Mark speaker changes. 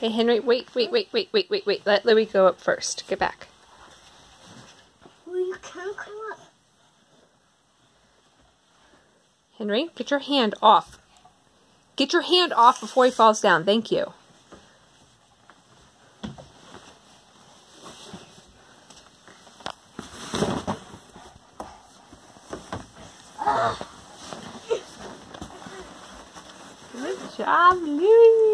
Speaker 1: Hey, Henry, wait. Let Louie go up first. Get back.
Speaker 2: Well, you can't come up.
Speaker 1: Henry, get your hand off. Get your hand off before he falls down. Thank you. Good job, Louie.